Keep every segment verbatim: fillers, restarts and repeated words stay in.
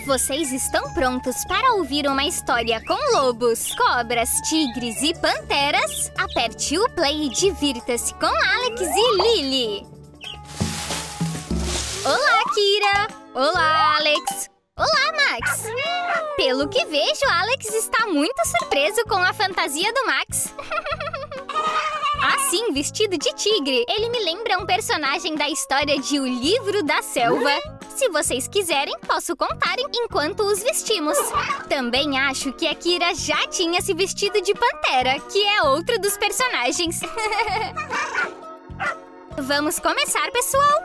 Vocês estão prontos para ouvir uma história com lobos, cobras, tigres e panteras? Aperte o play e divirta-se com Alex e Lily! Olá, Kira! Olá, Alex! Olá, Max! Pelo que vejo, Alex está muito surpreso com a fantasia do Max. Assim, vestido de tigre, ele me lembra um personagem da história de O Livro da Selva. Se vocês quiserem, posso contar enquanto os vestimos. Também acho que a Kira já tinha se vestido de pantera, que é outro dos personagens. Vamos começar, pessoal?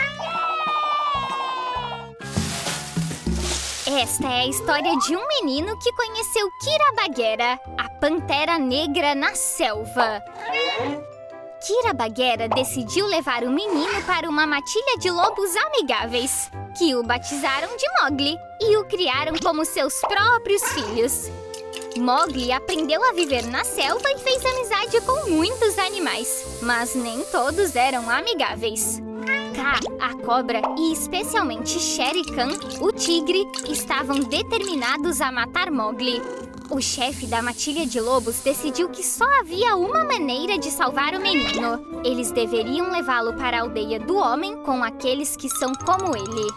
Esta é a história de um menino que conheceu Kira Bagheera, a pantera negra na selva. Kira Bagheera decidiu levar o menino para uma matilha de lobos amigáveis, que o batizaram de Mowgli e o criaram como seus próprios filhos. Mowgli aprendeu a viver na selva e fez amizade com muitos animais, mas nem todos eram amigáveis. Kaa, a cobra, e especialmente Shere Khan, o tigre, estavam determinados a matar Mowgli. O chefe da matilha de lobos decidiu que só havia uma maneira de salvar o menino. Eles deveriam levá-lo para a aldeia do homem com aqueles que são como ele.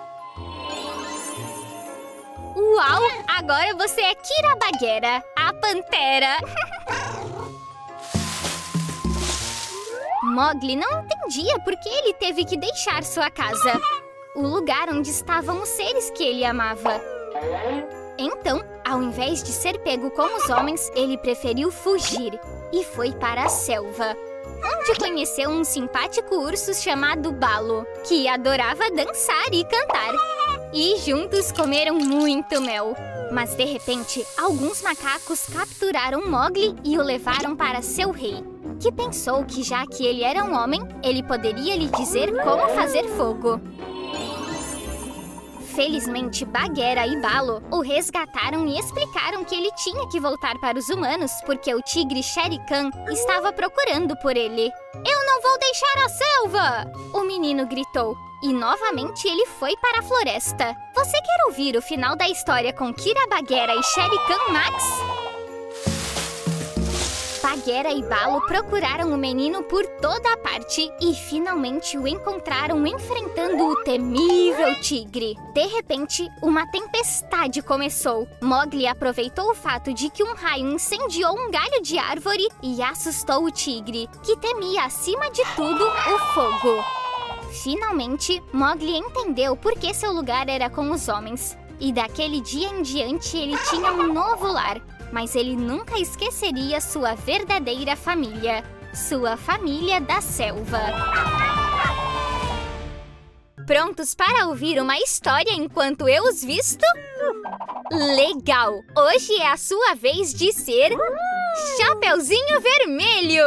Uau! Agora você é Kira Bagheera, a pantera! Mowgli não entendia por que ele teve que deixar sua casa, o lugar onde estavam os seres que ele amava. Então, ao invés de ser pego como os homens, ele preferiu fugir e foi para a selva, onde conheceu um simpático urso chamado Baloo, que adorava dançar e cantar. E juntos comeram muito mel. Mas, de repente, alguns macacos capturaram Mowgli e o levaram para seu rei, que pensou que, já que ele era um homem, ele poderia lhe dizer como fazer fogo. Felizmente, Bagheera e Baloo o resgataram e explicaram que ele tinha que voltar para os humanos porque o tigre Shere Khan estava procurando por ele. "Eu não vou deixar a selva!" o menino gritou. E novamente ele foi para a floresta. Você quer ouvir o final da história com Kira Bagheera e Shere Khan, Max? Bagheera e Baloo procuraram o menino por toda a parte e finalmente o encontraram enfrentando o temível tigre. De repente, uma tempestade começou. Mowgli aproveitou o fato de que um raio incendiou um galho de árvore e assustou o tigre, que temia acima de tudo o fogo. Finalmente, Mowgli entendeu por que seu lugar era com os homens. E daquele dia em diante ele tinha um novo lar. Mas ele nunca esqueceria sua verdadeira família. Sua família da selva. Prontos para ouvir uma história enquanto eu os visto? Legal! Hoje é a sua vez de ser Chapeuzinho Vermelho!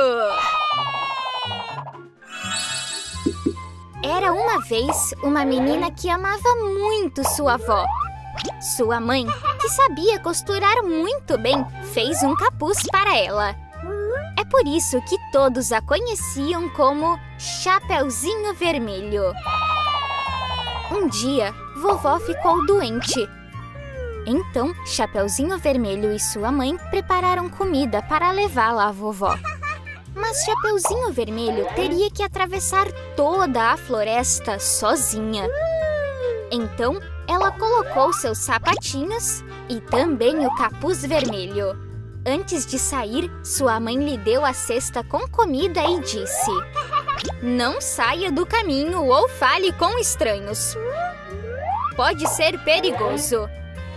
Era uma vez uma menina que amava muito sua avó. Sua mãe, que sabia costurar muito bem, fez um capuz para ela. É por isso que todos a conheciam como Chapeuzinho Vermelho. Um dia, vovó ficou doente. Então, Chapeuzinho Vermelho e sua mãe prepararam comida para levá-la à vovó. Mas Chapeuzinho Vermelho teria que atravessar toda a floresta sozinha. Então, ela colocou seus sapatinhos e também o capuz vermelho. Antes de sair, sua mãe lhe deu a cesta com comida e disse: "Não saia do caminho ou fale com estranhos. Pode ser perigoso."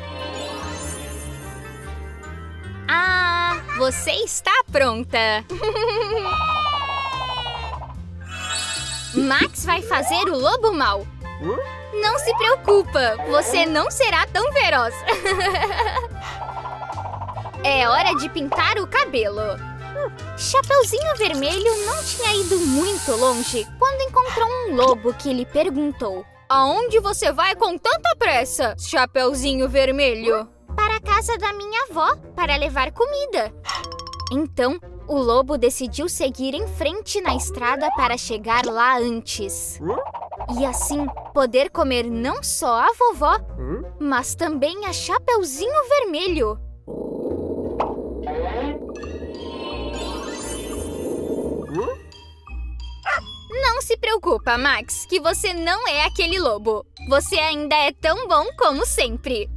Ah, você está pronta! Max vai fazer o lobo mau. Não se preocupa, você não será tão feroz. É hora de pintar o cabelo. Chapeuzinho Vermelho não tinha ido muito longe quando encontrou um lobo que lhe perguntou: "Aonde você vai com tanta pressa, Chapeuzinho Vermelho?" "Para a casa da minha avó, para levar comida." Então, o lobo decidiu seguir em frente na estrada para chegar lá antes. E assim poder comer não só a vovó, mas também a Chapeuzinho Vermelho. Não se preocupa, Max, que você não é aquele lobo. Você ainda é tão bom como sempre.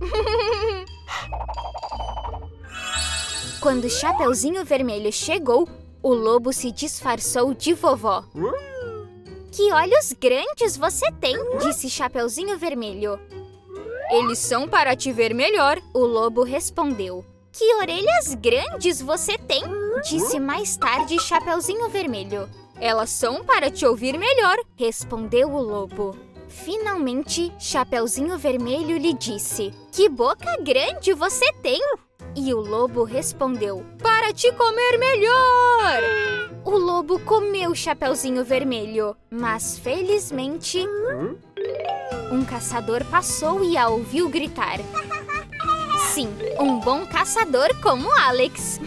Quando Chapeuzinho Vermelho chegou, o lobo se disfarçou de vovó. Que olhos grandes você tem, disse Chapeuzinho Vermelho. Eles são para te ver melhor, o lobo respondeu. Que orelhas grandes você tem, disse mais tarde Chapeuzinho Vermelho. Elas são para te ouvir melhor, respondeu o lobo. Finalmente, Chapeuzinho Vermelho lhe disse. Que boca grande você tem! E o lobo respondeu. Para te comer melhor! O lobo comeu Chapeuzinho Vermelho, mas felizmente, um caçador passou e a ouviu gritar. Sim, um bom caçador como Alex.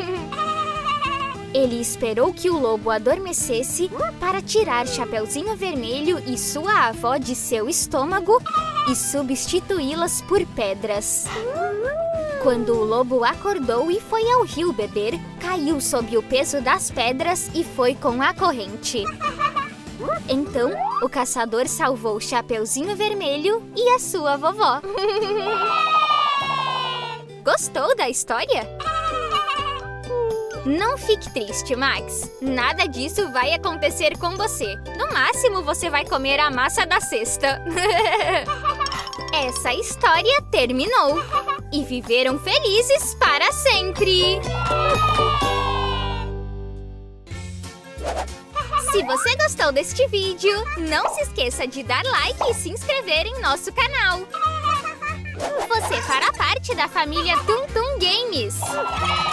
Ele esperou que o lobo adormecesse para tirar Chapeuzinho Vermelho e sua avó de seu estômago e substituí-las por pedras. Quando o lobo acordou e foi ao rio beber, caiu sob o peso das pedras e foi com a corrente. Então, o caçador salvou Chapeuzinho Vermelho e a sua vovó. Gostou da história? Não fique triste, Max. Nada disso vai acontecer com você. No máximo, você vai comer a massa da cesta. Essa história terminou. E viveram felizes para sempre. Se você gostou deste vídeo, não se esqueça de dar like e se inscrever em nosso canal. Você fará parte da família Tum Tum Games.